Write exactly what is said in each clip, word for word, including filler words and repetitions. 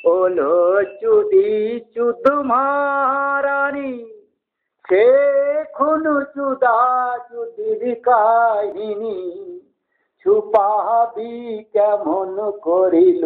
ওলো চুদি চুদ মারানি সে খুন চুদা চুদির কাহিনী ছুপাবি কেমন করিল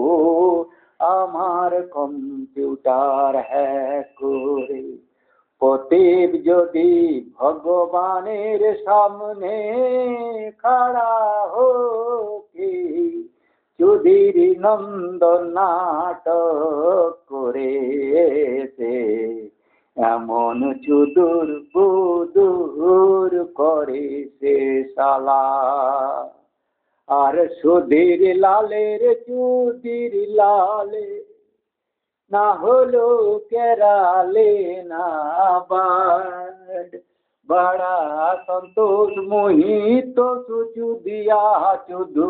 আমার কম্পিউটার হ্যাক করে। পতিব যদি ভগবানের সামনে খাড়া হোকে চুদির নন্দন নাটক করেছে এমন চুদুর বুদুর করে সে শালা। আর সুধীর লালের চুদির লালে না হলো কেরালে না বাড বড়া সন্তোষ মোহিত সুচুদিয়া চুদু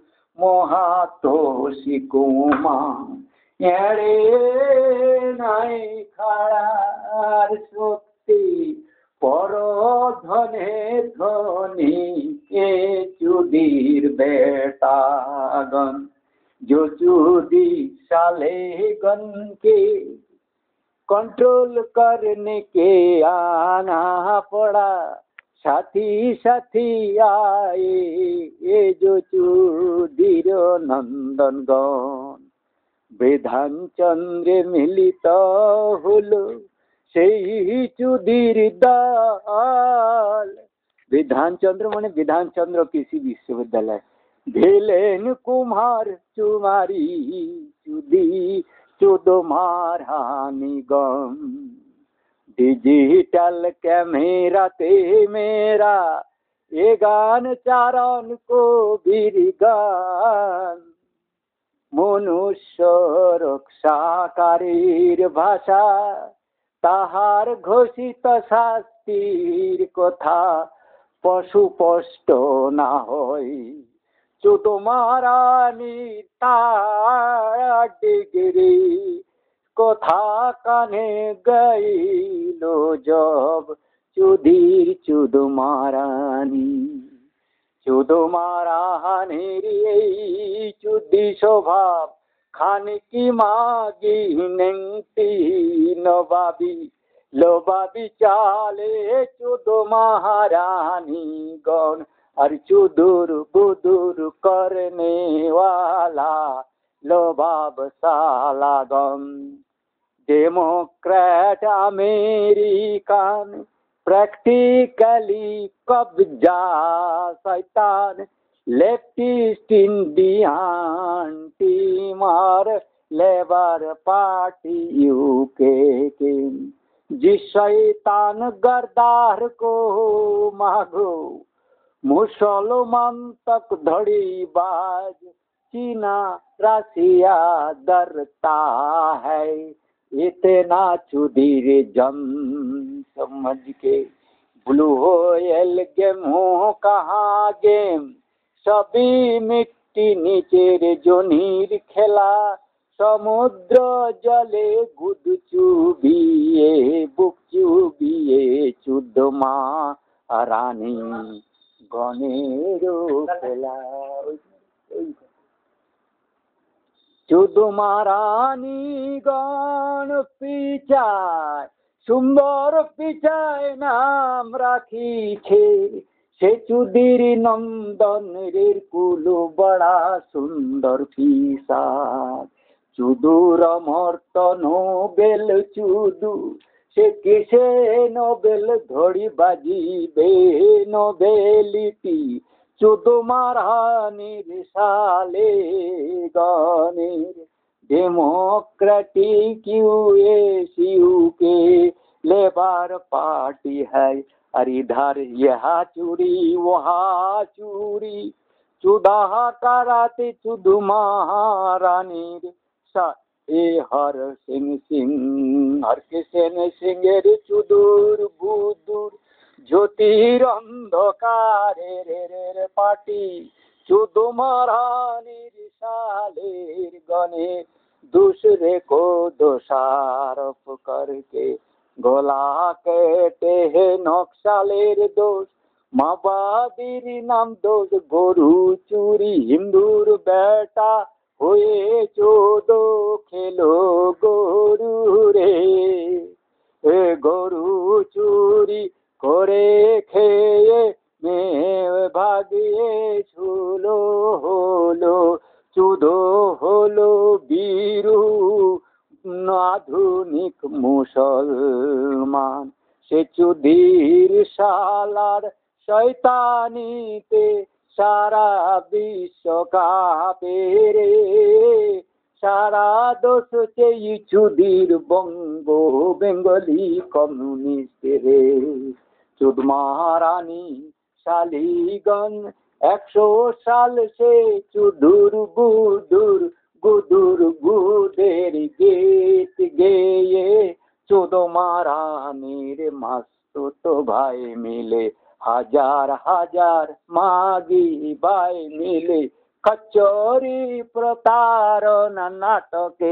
মহাতোষী কুমা এড়ে নাই খাড়ার শক্তি পর ধনে ধনী কে চুদির বেটাগন जो चूदी सालेगन के कंट्रोल करने के आना पड़ा साथी साथी आए ये जो चूदीर नंदनगण বিধান চন্দ্রে মিলিত হলো সেই চুদির দল। বিধান চন্দ্র মানে বিধান চন্দ্র কৃষি বিশ্ববিদ্যালয়। ভিলেন কুমার চুমারি চুদি চুদ মারানি গম ডিজিটাল ক্যামেরাতে মেরা এ গান চারণ কবির গান মনুষ্য রক্ষাকারীর ভাষা তাহার ঘোষিত শাস্তির কথা পশু স্পষ্ট না হয় চুদ মারানি তার ডিগ্রি কথা কানে গাইল জব চুদির চুদ মারানি। চুদ মারানির এই চুদি স্বভাব খানিকি মাগি নেংটি নবাবি লোবাবি চালে চুদ মারানি গণ আর চুদুর বুদুর করনে वाला लोबाब सालागम। डेमोक्रेट अमेरिकन प्रैक्टिकली कब्जा शैतान लेफ्टिस्ट इंडियन टीम और लेबर पार्टी यूके के जिस शैतान गद्दार को मांगो मुसलमान तक धड़ी बाज चीना रसिया डरता है इतना चुदीर जम समझ के ब्लू होयल गेम हो कहाँ गेम सभी मिट्टी नीचेर जनीर खेला समुद्र जले गुद चुबिए बुक चुबिए चुद मारानी গণেরও খেলা। চুদ মারানি গণ পিচায় সুন্দর পিচায় নাম রাখিছে সে চুদির নন্দনের কুলো বড়া সুন্দর পিসা চুদুর মর্ত নোবেল চুদু সে কিসে নোবেল ধরি বাজিবে নোবেলিটি চুদ মারানির সালে গণের democratic US UK labour party है और इधर यहाँ चूड़ी वहाँ चूड़ी चुदा कराते चुदु महारानी सा ए हर सिंह सिंह हर किशन सिंहेर चुदुर बुदुर ज्योतिर अंधकारे रे रे पार्टी चुदु महारानीर सालेर गणे दूसरे को दोषारोप करके गला केटे है नक्सालेर दोष माबादीर नाम दोष गरु चुरी हिंदूर बेटा হয়ে চোদ খেলো গরু রে, এ গরু চুরি করে খেয়ে মেয়ে ভাগিয়ে ছুলো হলো, চুদো হলো বীরু আধুনিক মুসলমান। সে চুদির শালার শয়তানিতে সারা বিশ্ব কাঁপে রে, সারা দোষ চেই চুদির বঙ্গ বেঙ্গলি কমিউনিস্ট রে। চুদ মহারানী শালিগণ একশো সাল সে চুদুর গুদুর গুদুর গুদের গীত গেয়ে চোদ মহারানীর মাসুতো ভাই মিলে হাজার হাজার মাগি ভাই মিলে কচুরি প্রতারণা নাটকে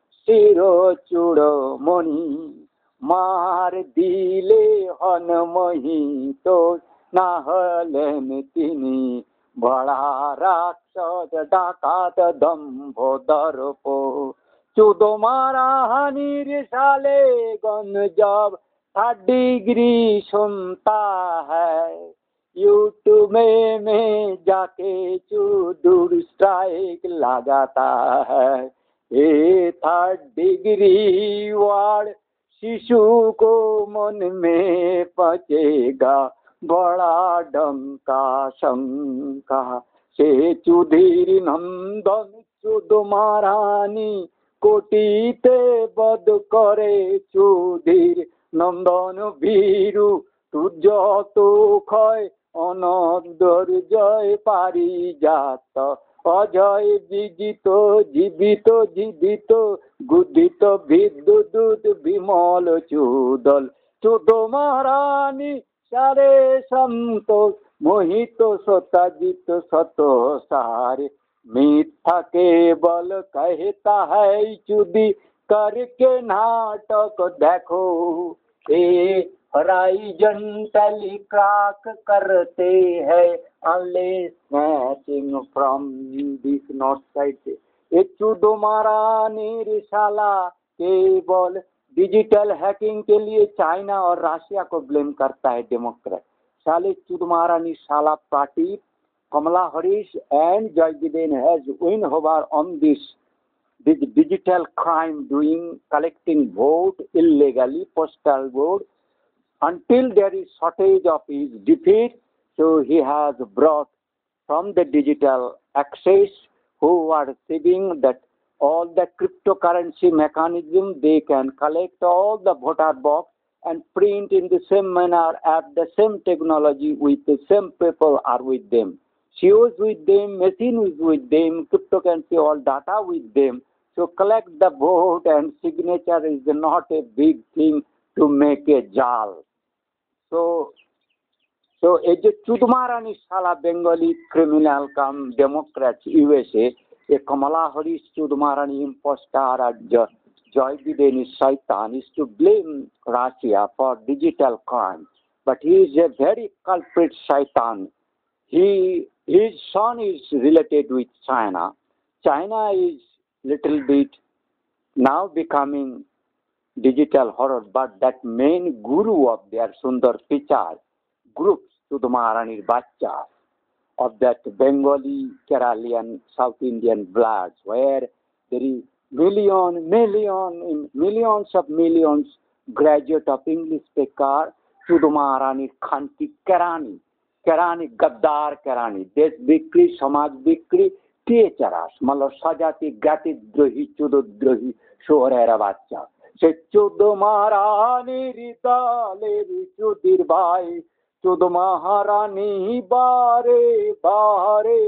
শিরচূড়মণি মার দিলে হন মোহিত, না হলেন তিনি বড়া রাক্ষস ডাকাত দম্ভ দর্প। চোদ মহারানীর साले गन जब थर्ड डिग्री सुनता है यूट्यूब में, में जाके चुदुर स्ट्राइक लगाता है। ये थर्ड डिग्री वार्ड शिशु को मन में पचेगा बड़ा डंका शंका। से चुधीर नंदन चुद महारानी कोटिते बद करे चुधीर नंदन भीरु तुझ तो क्षय अनंदर जय पारिजात अजय विजित जीवित जीवित गुदित विद्युत विमल चुदल। चुद महारानी सारे संतोष मोहित सताजित सत सारे मिथ्या केवल कहता है चुदी करके नाटक देखो। ए हॉरिजॉन्टली क्रैक करते हैं unless snatching from this north side से। ये चुद महारानी शाला केवल डिजिटल हैकिंग के लिए चाइना और रशिया को ब्लेम करता है डेमोक्रेट। साले चुद महारानी शाला party Kamala Harris and Joe Biden has win over on this this digital crime, doing collecting vote illegally, postal vote, until there is shortage of his defeat. So he has brought from the digital access who are saving that all the cryptocurrency mechanism, they can collect all the voter box and print in the same manner at the same technology with the same people are with them. C E Os with them, machine is with them, cryptocurrency, all data with them. So collect the vote and signature is not a big thing to make a jal. So, so a Chud Maharani Shala Bengali criminal come Democrats U S A, a Kamala Harris Chud Maharani impostor at Joe Biden is Shaitan is to blame Russia for digital crime. But he is a very culprit Shaitan. He His son is related with China. China is little bit now becoming digital horror, but that main guru of their Sundar Pichar group, Chud Maharani's Bachcha, of that Bengali, Keralian, South Indian bloods, where there is million, million, millions of millions graduate of English speaker, Chud Maharani's Khanti Kerani. কেরানি গদ্দার কেরানি দেশ বিক্রি সমাজ বিক্রি টিএচারাস मतलब সজাতি জ্ঞাতিদ্রোহী চুদদ্রোহী শোহরের বাচ্চা। সে চুদ মহারানীর দলের চুদির ভাই चुद महारानी बारे बारे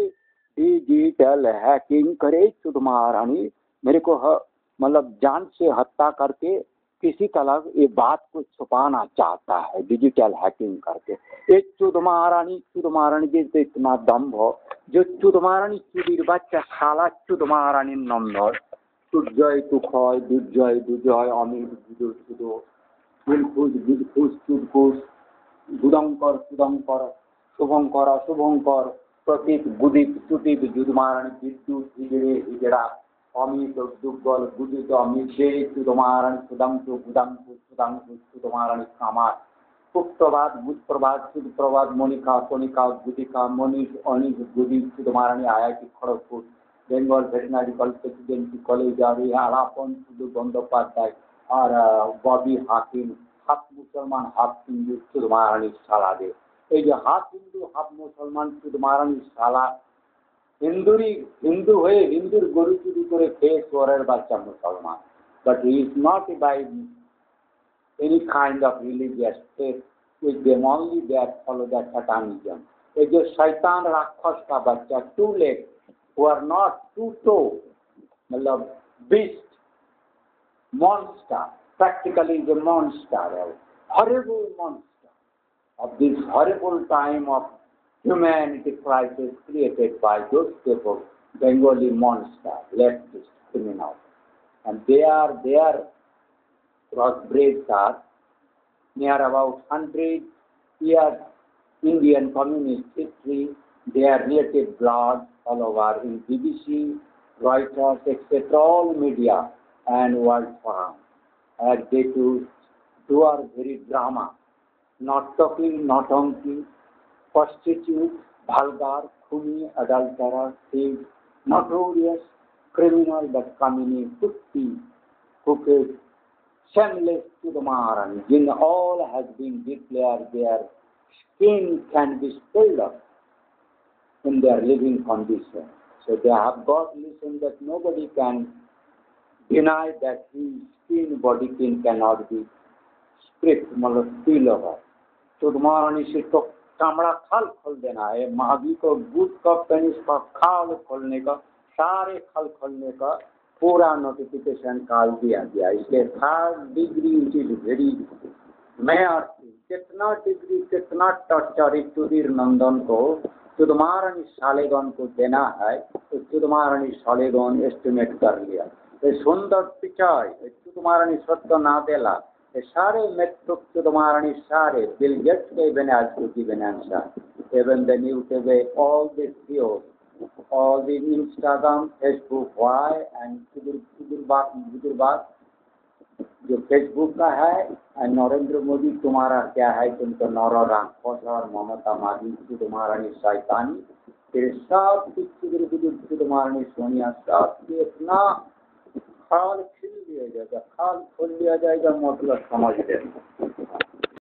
डिजिटल हैकिंग करे। चुद महारानी मेरे को मतलब जान से हत्या करके किसी तरह ये बात को छुपाना चाहता है डिजिटल हैकिंग करके। एक चुद महारानी चुद महारानी जैसे इतना दम हो जो चुद महारानी चुदिर बच्चा साला चुद महारानी नंबर दुर्जय तुखय दुर्जय दुर्जय अमीर दुदो दुदो बुलफुज बुलफुज चुदफुज गुदंकर सुदंकर शुभंकर शुभंकर प्रतीक गुदीप चुटीप जुदमारण बिद्दू हिजड़े हिजड़ा अमित दुग्गल गुदित अमिते चुदमारण सुदंतु गुदंतु सुदंतु चुदमारण कामार सुप्रभात बुधप्रभात सुप्रभात मोनिका कोनिका गुदिका मनीष अनिश गुदीप चुदमारणी I I T Kharagpur Bengal veterinary presidency college और आलापन सुदू बंदोपाध्याय और बॉबी हाकिम हाफ मुसलमान हाफ हिंदू चुदमारणी शाला दे এই যে হাফ হিন্দু হাফ মুসলমান চুদমারানি শালা হিন্দুরি হিন্দু হয়ে হিন্দুর গরু চুরি করে খেয়ে চোরের বাচ্চা মুসলমান but he is not by any kind of religious faith with them only that follow that satanism এই যে শয়তান রাক্ষস का बच्चा two leg who are not two toe मतलब beast monster practically is a monster horrible monster of this horrible time of humanity crisis created by those people, Bengali monster, leftist criminals. And they are, their crossbreds are near about one hundred years Indian communist history, their relative blood all over in B B C, Reuters, et cetera, all media and world forum. And they do, do our very drama. Not talking, not honky, prostitute, vulgar, khuni, adulterer, thief, notorious, criminal, but kaminee, putti, crooked, shameless to the Maharani. In all has been declared their skin can be spilled up in their living condition. So they have got listen that nobody can deny that his skin, body skin cannot be split, मतलब spill over. चुदमारानी से तो कमरा खाल खोल देना है मागी को गुद का पेनिस का खाल खोलने का सारे खाल खोलने का पूरा नोटिफिकेशन काल दिया गया इसलिए third degree is very mayor कितना डिग्री कितना टर्चर चुदीर नंदन को चुदमारानी सालेगन को देना है तो चुदमारानी सालेगन एस्टिमेट कर लिया ये सुंदर पिचाई चुदमारानी सत्य ना देला सारे मेट्रो चुदमारानी सारे बिल गेट्स के बने आज को की बने answer even the new T V all this videos all the Instagram Facebook why and कुदुर कुदुर बात कुदुर बात जो फेसबुक का है और नरेंद्र मोदी तुम्हारा क्या है तुमको नौरा रामफोस और ममता मागी चुदमारानी शैतानी फिर सब कुदुर कुदुर चुदमारानी सोनिया सब इतना खाल खिल दिया जाएगा खाल खोल दिया जाएगा मतलब समझ लेना